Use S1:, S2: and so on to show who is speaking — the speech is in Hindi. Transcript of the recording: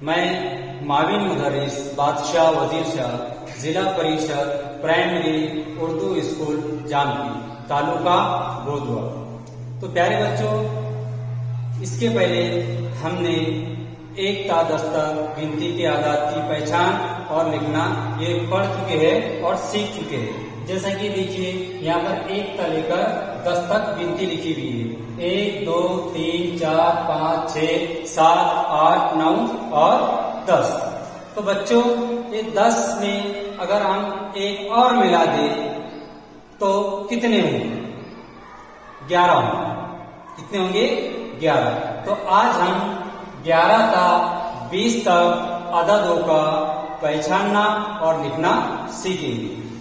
S1: मैं माविन मुदर्रिस बादशाह वजीर शाह, जिला परिषद प्राइमरी उर्दू स्कूल जामकी, तालुका बोधवा। तो प्यारे बच्चों, इसके पहले हमने एकता दस्तक गिनती के आदात की पहचान और लिखना ये पढ़ चुके हैं और सीख चुके हैं। जैसा कि देखिए यहाँ पर एक से लेकर 10 तक गिनती लिखी हुई है। 1 2 3 4 5 6 7 8 9 और 10। तो बच्चों, ये 10 में अगर हम एक और मिला दें तो कितने होंगे? 11 होंगे। कितने होंगे? 11। तो आज हम 11 का 20 तक अददों का पहचानना और लिखना सीखेंगे।